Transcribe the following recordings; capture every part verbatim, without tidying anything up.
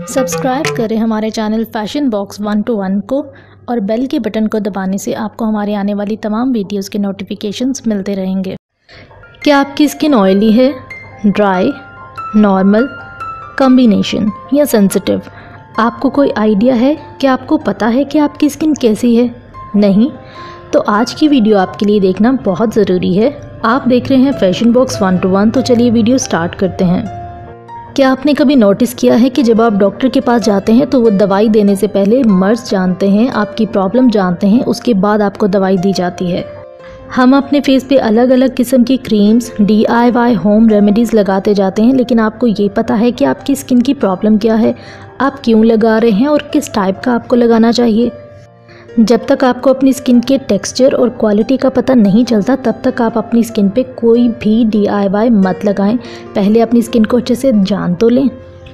Subscribe करें हमारे channel Fashion Box one two one को और बेल के बटन को दबाने से आपको हमारी आने वाली तमाम वीडियोस के नोटिफिकेशंस मिलते रहेंगे। क्या आपकी स्किन ऑयली है, ड्राई, नॉर्मल, कॉम्बिनेशन या सेंसिटिव? आपको कोई आइडिया है? क्या आपको पता है कि आपकी स्किन कैसी है? नहीं? तो आज की वीडियो आपके लिए देखना बहुत ज़रूरी है। आप देख रहे हैं Fashion Box one two one, तो चलिए वीडियो स्टार्ट करते हैं। क्या आपने कभी नोटिस किया है कि जब आप डॉक्टर के पास जाते हैं तो वो दवाई देने से पहले मर्ज जानते हैं, आपकी प्रॉब्लम जानते हैं, उसके बाद आपको दवाई दी जाती है। हम अपने फेस पे अलग अलग किस्म की creams, D I Y home remedies लगाते जाते हैं, लेकिन आपको ये पता है कि आपकी स्किन की प्रॉब्लम क्या है, आप क्यों लगा रहे हैं और किस टाइप का आपको लगाना चाहिए? जब तक आपको अपनी स्किन के टेक्सचर और क्वालिटी का पता नहीं चलता तब तक आप अपनी स्किन पे कोई भी डी आई वाई मत लगाएं। पहले अपनी स्किन को अच्छे से जान तो लें।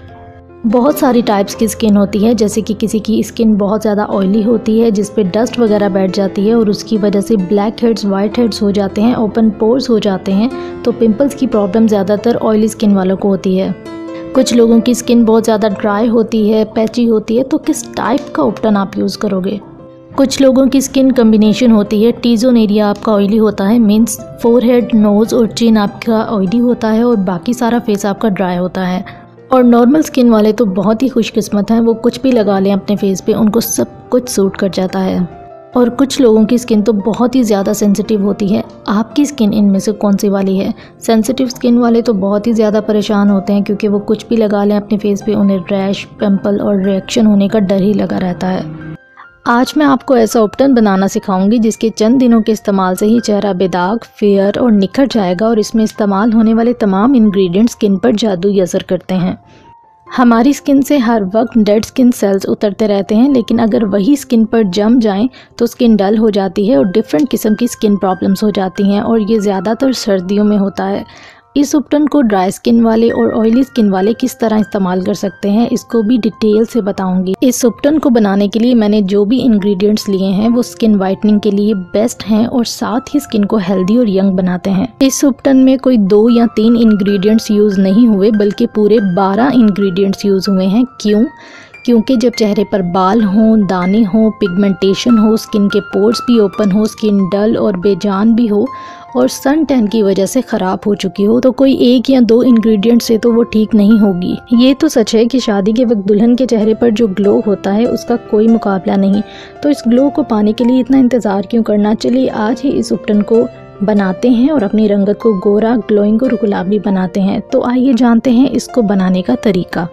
बहुत सारी टाइप्स की स्किन होती है, जैसे कि किसी की स्किन बहुत ज़्यादा ऑयली होती है जिस पे डस्ट वगैरह बैठ जाती है और उसकी वजह से ब्लैक हेड्स, वाइट हेड्स हो जाते हैं, ओपन पोर्स हो जाते हैं। तो पिंपल्स की प्रॉब्लम ज़्यादातर ऑयली स्किन वालों को होती है। कुछ लोगों की स्किन बहुत ज़्यादा ड्राई होती है, पैची होती है, तो किस टाइप का ऑप्टन आप यूज़ करोगे? कुछ लोगों की स्किन कम्बिनेशन होती है, टी जोन एरिया आपका ऑयली होता है, मीन्स फोरहेड, नोज़ और चिन आपका ऑयली होता है और बाकी सारा फेस आपका ड्राई होता है। और नॉर्मल स्किन वाले तो बहुत ही खुशकिस्मत हैं, वो कुछ भी लगा लें अपने फेस पे उनको सब कुछ सूट कर जाता है। और कुछ लोगों की स्किन तो बहुत ही ज़्यादा सेंसिटिव होती है। आपकी स्किन इनमें से कौन सी वाली है? सेंसिटिव स्किन वाले तो बहुत ही ज़्यादा परेशान होते हैं क्योंकि वो कुछ भी लगा लें अपने फेस पे उन्हें रैश, पिंपल और रिएक्शन होने का डर ही लगा रहता है। आज मैं आपको ऐसा ऑप्टन बनाना सिखाऊंगी जिसके चंद दिनों के इस्तेमाल से ही चेहरा बेदाग, फेयर और निखर जाएगा और इसमें इस्तेमाल होने वाले तमाम इंग्रेडिएंट्स स्किन पर जादुई असर करते हैं। हमारी स्किन से हर वक्त डेड स्किन सेल्स उतरते रहते हैं, लेकिन अगर वही स्किन पर जम जाएं तो स्किन डल हो जाती है और डिफरेंट किस्म की स्किन प्रॉब्लम्स हो जाती हैं और ये ज़्यादातर सर्दियों में होता है। इस उपटन को ड्राई स्किन वाले और ऑयली स्किन वाले किस तरह इस्तेमाल कर सकते हैं इसको भी डिटेल से बताऊंगी। इस उपटन को बनाने के लिए मैंने जो भी इंग्रेडिएंट्स लिए हैं वो स्किन वाइटनिंग के लिए बेस्ट हैं और साथ ही स्किन को हेल्दी और यंग बनाते हैं। इस उपटन में कोई दो या तीन इंग्रेडिएंट्स यूज नहीं हुए बल्कि पूरे बारह इंग्रेडिएंट्स यूज हुए हैं। क्यों? क्योंकि जब चेहरे पर बाल हों, दाने हों, पिगमेंटेशन हो, स्किन के पोर्स भी ओपन हो, स्किन डल और बेजान भी हो और सन टैन की वजह से ख़राब हो चुकी हो, तो कोई एक या दो इंग्रेडिएंट से तो वो ठीक नहीं होगी। ये तो सच है कि शादी के वक्त दुल्हन के चेहरे पर जो ग्लो होता है उसका कोई मुकाबला नहीं, तो इस ग्लो को पाने के लिए इतना इंतज़ार क्यों करना? चलिए आज ही इस उपटन को बनाते हैं और अपनी रंगत को गोरा, ग्लोइंग और गुलाबी बनाते हैं। तो आइए जानते हैं इसको बनाने का तरीका।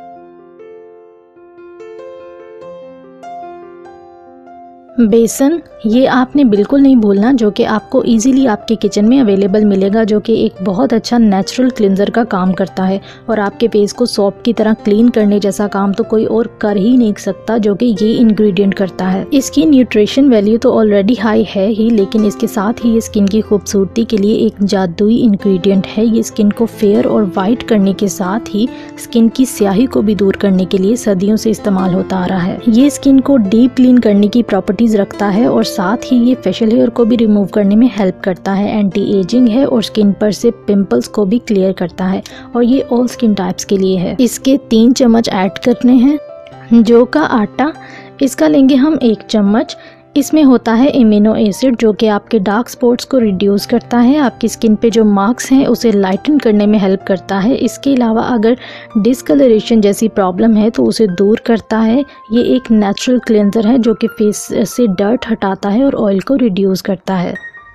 बेसन, ये आपने बिल्कुल नहीं भूलना, जो कि आपको इजीली आपके किचन में अवेलेबल मिलेगा, जो कि एक बहुत अच्छा नेचुरल क्लिंजर का काम करता है और आपके फेस को सॉप की तरह क्लीन करने जैसा काम तो कोई और कर ही नहीं सकता जो कि ये इंग्रेडिएंट करता है। इसकी न्यूट्रिशन वैल्यू तो ऑलरेडी हाई है ही, लेकिन इसके साथ ही ये स्किन की खूबसूरती के लिए एक जादुई इंग्रेडिएंट है। ये स्किन को फेयर और वाइट करने के साथ ही स्किन की स्याही को भी दूर करने के लिए सदियों से इस्तेमाल होता आ रहा है। ये स्किन को डीप क्लीन करने की प्रॉपर्टी रखता है और साथ ही ये फेशियल हेयर को भी रिमूव करने में हेल्प करता है, एंटी एजिंग है और स्किन पर से पिंपल्स को भी क्लियर करता है और ये ऑल स्किन टाइप्स के लिए है। इसके तीन चम्मच ऐड करने हैं। जौ का आटा, इसका लेंगे हम एक चम्मच। इसमें होता है इम्यूनो एसिड जो कि आपके डार्क स्पॉट्स को रिड्यूस करता है, आपकी स्किन पे जो मार्क्स हैं उसे लाइटन करने में हेल्प करता है। इसके अलावा अगर डिस्कलरेशन जैसी प्रॉब्लम है तो उसे दूर करता है। ये एक नेचुरल क्लेंजर है जो कि फेस से डर्ट हटाता है और ऑयल को रिड्यूस करता है।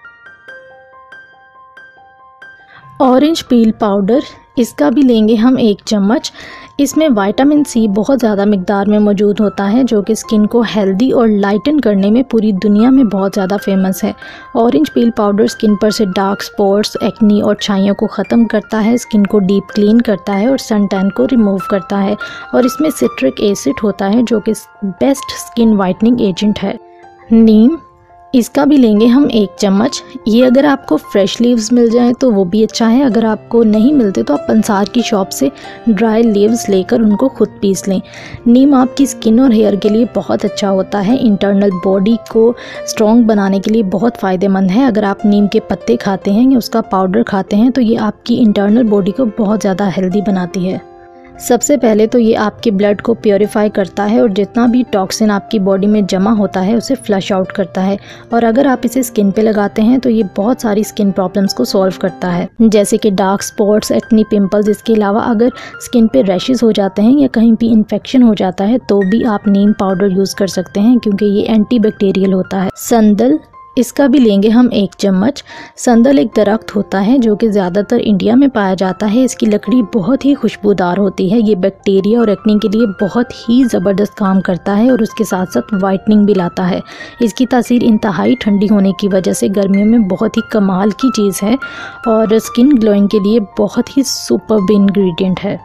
ऑरेंज पील पाउडर, इसका भी लेंगे हम एक चम्मच। इसमें विटामिन सी बहुत ज़्यादा मिकदार में मौजूद होता है जो कि स्किन को हेल्दी और लाइटन करने में पूरी दुनिया में बहुत ज़्यादा फेमस है। ऑरेंज पील पाउडर स्किन पर से डार्क स्पॉट्स, एक्नी और छाइयों को ख़त्म करता है, स्किन को डीप क्लीन करता है और सन टैन को रिमूव करता है और इसमें सिट्रिक एसिड होता है जो कि बेस्ट स्किन वाइटनिंग एजेंट है। नीम, इसका भी लेंगे हम एक चम्मच। ये अगर आपको फ्रेश लीव्स मिल जाएं तो वो भी अच्छा है, अगर आपको नहीं मिलते तो आप पंसार की शॉप से ड्राई लीव्स लेकर उनको खुद पीस लें। नीम आपकी स्किन और हेयर के लिए बहुत अच्छा होता है, इंटरनल बॉडी को स्ट्रॉन्ग बनाने के लिए बहुत फ़ायदेमंद है। अगर आप नीम के पत्ते खाते हैं या उसका पाउडर खाते हैं तो ये आपकी इंटरनल बॉडी को बहुत ज़्यादा हेल्दी बनाती है। सबसे पहले तो ये आपके ब्लड को प्योरीफाई करता है और जितना भी टॉक्सिन आपकी बॉडी में जमा होता है उसे फ्लश आउट करता है। और अगर आप इसे स्किन पे लगाते हैं तो ये बहुत सारी स्किन प्रॉब्लम्स को सॉल्व करता है, जैसे कि डार्क स्पॉट्स, एक्नी, पिंपल्स। इसके अलावा अगर स्किन पे रैशेस हो जाते हैं या कहीं भी इन्फेक्शन हो जाता है तो भी आप नीम पाउडर यूज़ कर सकते हैं, क्योंकि ये एंटीबैक्टीरियल होता है। संदल, इसका भी लेंगे हम एक चम्मच। संदल एक दरख्त होता है जो कि ज़्यादातर इंडिया में पाया जाता है। इसकी लकड़ी बहुत ही खुशबूदार होती है। ये बैक्टीरिया और एक्नी के लिए बहुत ही ज़बरदस्त काम करता है और उसके साथ साथ वाइटनिंग भी लाता है। इसकी तासीर इंतहाई ठंडी होने की वजह से गर्मियों में बहुत ही कमाल की चीज़ है और स्किन ग्लोइंग के लिए बहुत ही सुपर्ब इंग्रेडिएंट है।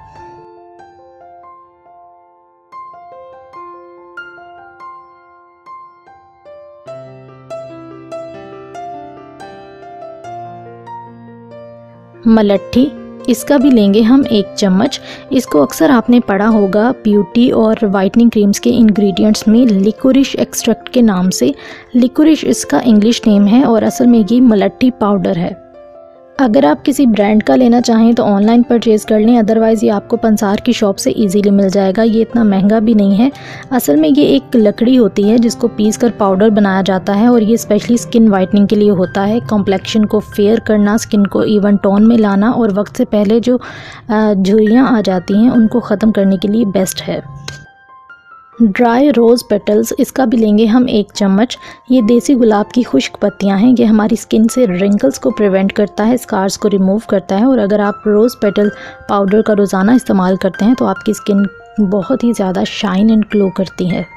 मलट्ठी, इसका भी लेंगे हम एक चम्मच। इसको अक्सर आपने पढ़ा होगा ब्यूटी और वाइटनिंग क्रीम्स के इंग्रेडिएंट्स में लिकोरिश एक्सट्रैक्ट के नाम से। लिकोरिश इसका इंग्लिश नेम है और असल में ये मलट्ठी पाउडर है। अगर आप किसी ब्रांड का लेना चाहें तो ऑनलाइन परचेज़ कर लें, अदरवाइज़ ये आपको पंसार की शॉप से इजीली मिल जाएगा। ये इतना महंगा भी नहीं है। असल में ये एक लकड़ी होती है जिसको पीस कर पाउडर बनाया जाता है और ये स्पेशली स्किन वाइटनिंग के लिए होता है। कॉम्प्लेक्शन को फेयर करना, स्किन को इवन टोन में लाना और वक्त से पहले जो झुर्रियाँ आ जाती हैं उनको ख़त्म करने के लिए बेस्ट है। ड्राई रोज़ पेटल्स, इसका भी लेंगे हम एक चम्मच। ये देसी गुलाब की खुश्क पत्तियां हैं। ये हमारी स्किन से रिंकल्स को प्रिवेंट करता है, स्कार्स को रिमूव करता है और अगर आप रोज़ पेटल पाउडर का रोज़ाना इस्तेमाल करते हैं तो आपकी स्किन बहुत ही ज़्यादा शाइन एंड ग्लो करती है।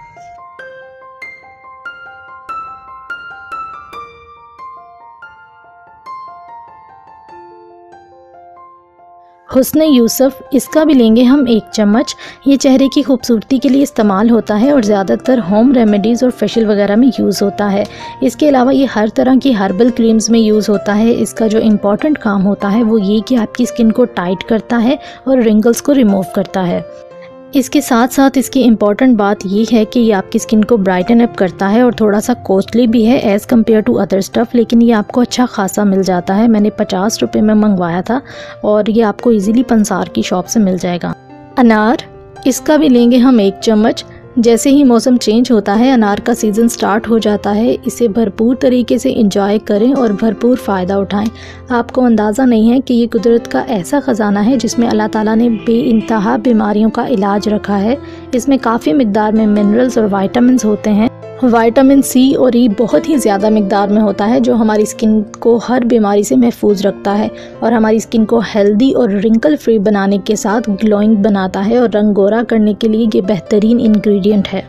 हुस्न यूसुफ, इसका भी लेंगे हम एक चम्मच। ये चेहरे की खूबसूरती के लिए इस्तेमाल होता है और ज़्यादातर होम रेमेडीज़ और फेशियल वगैरह में यूज़ होता है। इसके अलावा ये हर तरह की हर्बल क्रीम्स में यूज़ होता है। इसका जो इम्पॉर्टेंट काम होता है वो ये कि आपकी स्किन को टाइट करता है और रिंकल्स को रिमूव करता है। इसके साथ साथ इसकी इम्पॉर्टेंट बात ये है कि ये आपकी स्किन को ब्राइटन अप करता है और थोड़ा सा कॉस्टली भी है as compare to other stuff, लेकिन ये आपको अच्छा खासा मिल जाता है। मैंने पचास रुपये में मंगवाया था और ये आपको इजीली पंसार की शॉप से मिल जाएगा। अनार, इसका भी लेंगे हम एक चम्मच। जैसे ही मौसम चेंज होता है अनार का सीज़न स्टार्ट हो जाता है। इसे भरपूर तरीके से एंजॉय करें और भरपूर फ़ायदा उठाएं। आपको अंदाज़ा नहीं है कि ये कुदरत का ऐसा ख़जाना है जिसमें अल्लाह ताला ने बेइंतहा बीमारियों का इलाज रखा है। इसमें काफ़ी मिकदार में मिनरल्स और वाइटामिन्स होते हैं। विटामिन सी और ई बहुत ही ज़्यादा मिकदार में होता है जो हमारी स्किन को हर बीमारी से महफूज रखता है और हमारी स्किन को हेल्दी और रिंकल फ्री बनाने के साथ ग्लोइंग बनाता है और रंग गोरा करने के लिए ये बेहतरीन इंग्रेडिएंट है।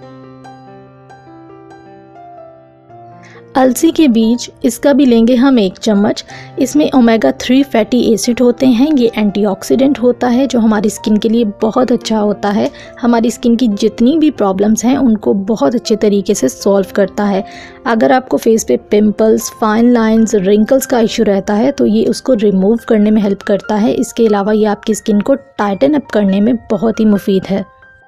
अलसी के बीज, इसका भी लेंगे हम एक चम्मच। इसमें ओमेगा थ्री फैटी एसिड होते हैं। ये एंटीऑक्सीडेंट होता है जो हमारी स्किन के लिए बहुत अच्छा होता है। हमारी स्किन की जितनी भी प्रॉब्लम्स हैं उनको बहुत अच्छे तरीके से सॉल्व करता है। अगर आपको फेस पे पिंपल्स, फाइन लाइंस, रिंकल्स का इशू रहता है तो ये उसको रिमूव करने में हेल्प करता है। इसके अलावा ये आपकी स्किन को टाइटन अप करने में बहुत ही मुफीद है।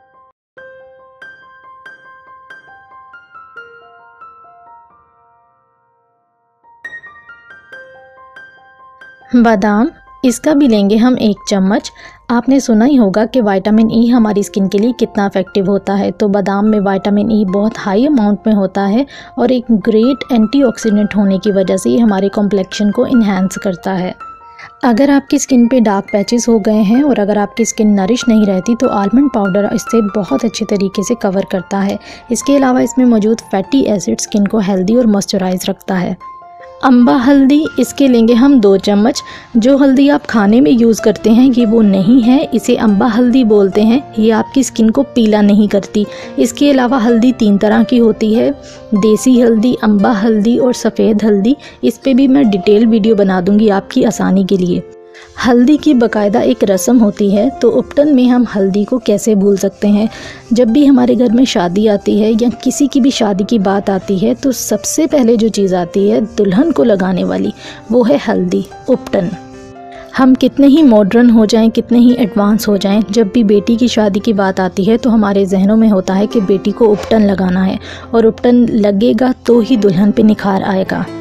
बादाम, इसका भी लेंगे हम एक चम्मच। आपने सुना ही होगा कि विटामिन ई हमारी स्किन के लिए कितना इफेक्टिव होता है, तो बादाम में विटामिन ई बहुत हाई अमाउंट में होता है और एक ग्रेट एंटीऑक्सीडेंट होने की वजह से ये हमारे कॉम्प्लेक्शन को इन्हांस करता है। अगर आपकी स्किन पे डार्क पैचेस हो गए हैं और अगर आपकी स्किन नरिश नहीं रहती तो आलमंड पाउडर इससे बहुत अच्छे तरीके से कवर करता है। इसके अलावा इसमें मौजूद फैटी एसिड स्किन को हेल्दी और मॉइस्चराइज रखता है। अम्बा हल्दी, इसके लेंगे हम दो चम्मच। जो हल्दी आप खाने में यूज़ करते हैं ये वो नहीं है, इसे अम्बा हल्दी बोलते हैं। ये आपकी स्किन को पीला नहीं करती। इसके अलावा हल्दी तीन तरह की होती है, देसी हल्दी, अम्बा हल्दी और सफ़ेद हल्दी। इस पे भी मैं डिटेल वीडियो बना दूंगी आपकी आसानी के लिए। हल्दी की बाकायदा एक रस्म होती है, तो उपटन में हम हल्दी को कैसे भूल सकते हैं। जब भी हमारे घर में शादी आती है या किसी की भी शादी की बात आती है तो सबसे पहले जो चीज़ आती है दुल्हन को लगाने वाली, वो है हल्दी, उपटन। हम कितने ही मॉडर्न हो जाएं, कितने ही एडवांस हो जाएं, जब भी बेटी की शादी की बात आती है तो हमारे जहनों में होता है कि बेटी को उपटन लगाना है और उपटन लगेगा तो ही दुल्हन पे निखार आएगा।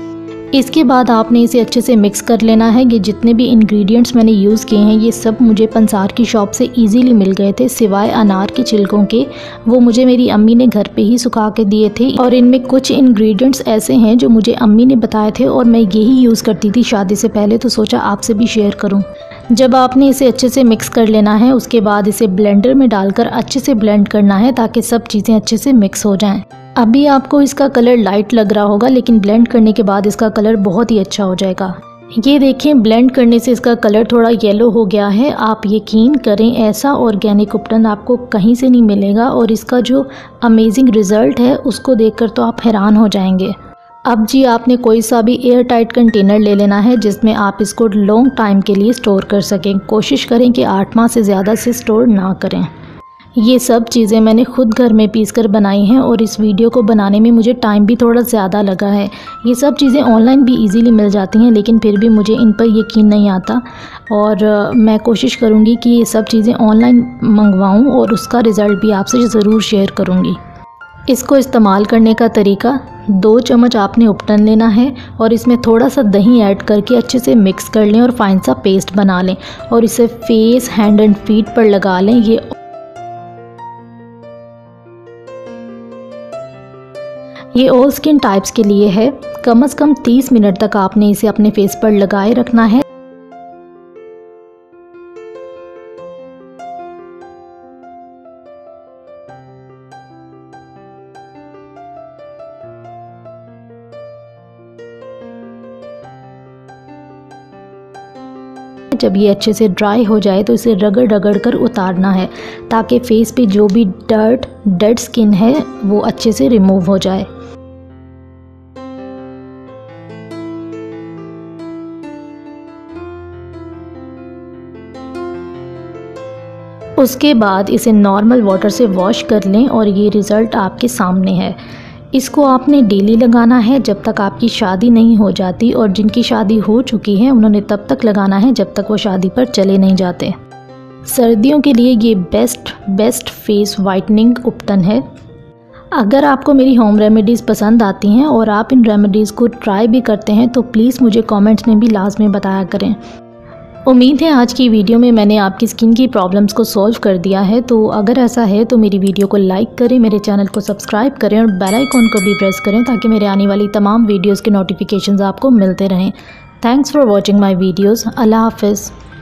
इसके बाद आपने इसे अच्छे से मिक्स कर लेना है। ये जितने भी इंग्रेडिएंट्स मैंने यूज़ किए हैं ये सब मुझे पंसार की शॉप से इजीली मिल गए थे, सिवाय अनार के छिलकों के। वो मुझे मेरी अम्मी ने घर पे ही सुखा के दिए थे और इनमें कुछ इंग्रेडिएंट्स ऐसे हैं जो मुझे अम्मी ने बताए थे और मैं यही यूज़ करती थी शादी से पहले, तो सोचा आपसे भी शेयर करूँ। जब आपने इसे अच्छे से मिक्स कर लेना है उसके बाद इसे ब्लेंडर में डालकर अच्छे से ब्लेंड करना है ताकि सब चीज़ें अच्छे से मिक्स हो जाएं। अभी आपको इसका कलर लाइट लग रहा होगा लेकिन ब्लेंड करने के बाद इसका कलर बहुत ही अच्छा हो जाएगा। ये देखें, ब्लेंड करने से इसका कलर थोड़ा येलो हो गया है। आप यकीन करें ऐसा ऑर्गेनिक उपटन आपको कहीं से नहीं मिलेगा और इसका जो अमेजिंग रिज़ल्ट है उसको देखकर तो आप हैरान हो जाएंगे। अब जी आपने कोई सा भी एयर टाइट कंटेनर ले लेना है जिसमें आप इसको लॉन्ग टाइम के लिए स्टोर कर सकें। कोशिश करें कि आठ माह से ज़्यादा से स्टोर ना करें। ये सब चीज़ें मैंने खुद घर में पीस कर बनाई हैं और इस वीडियो को बनाने में मुझे टाइम भी थोड़ा ज़्यादा लगा है। ये सब चीज़ें ऑनलाइन भी इजीली मिल जाती हैं लेकिन फिर भी मुझे इन पर यकीन नहीं आता और मैं कोशिश करूँगी कि ये सब चीज़ें ऑनलाइन मंगवाऊँ और उसका रिज़ल्ट भी आपसे ज़रूर शेयर करूँगी। इसको इस्तेमाल करने का तरीका, दो चम्मच आपने उपटन लेना है और इसमें थोड़ा सा दही ऐड करके अच्छे से मिक्स कर लें और फाइन सा पेस्ट बना लें और इसे फेस, हैंड एंड फीट पर लगा लें। ये ये ऑल स्किन टाइप्स के लिए है। कम से कम तीस मिनट तक आपने इसे अपने फेस पर लगाए रखना है। जब ये अच्छे से ड्राई हो जाए तो इसे रगड़ रगड़ कर उतारना है ताकि फेस पे जो भी डर्ट, डेड स्किन है वो अच्छे से रिमूव हो जाए। उसके बाद इसे नॉर्मल वाटर से वॉश कर लें और ये रिज़ल्ट आपके सामने है। इसको आपने डेली लगाना है जब तक आपकी शादी नहीं हो जाती और जिनकी शादी हो चुकी है उन्होंने तब तक लगाना है जब तक वो शादी पर चले नहीं जाते। सर्दियों के लिए ये बेस्ट बेस्ट फेस वाइटनिंग उपटन है। अगर आपको मेरी होम रेमेडीज़ पसंद आती हैं और आप इन रेमेडीज़ को ट्राई भी करते हैं तो प्लीज़ मुझे कमेंट्स में भी लाजमी बताया करें। उम्मीद है आज की वीडियो में मैंने आपकी स्किन की प्रॉब्लम्स को सॉल्व कर दिया है। तो अगर ऐसा है तो मेरी वीडियो को लाइक करें, मेरे चैनल को सब्सक्राइब करें और बेल आइकॉन को भी प्रेस करें ताकि मेरे आने वाली तमाम वीडियोस के नोटिफिकेशंस आपको मिलते रहें। Thanks for watching my videos. अल्लाह हाफिज़।